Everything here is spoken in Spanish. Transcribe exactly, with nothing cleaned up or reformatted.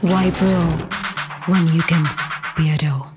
Why pearl when you can be a dough?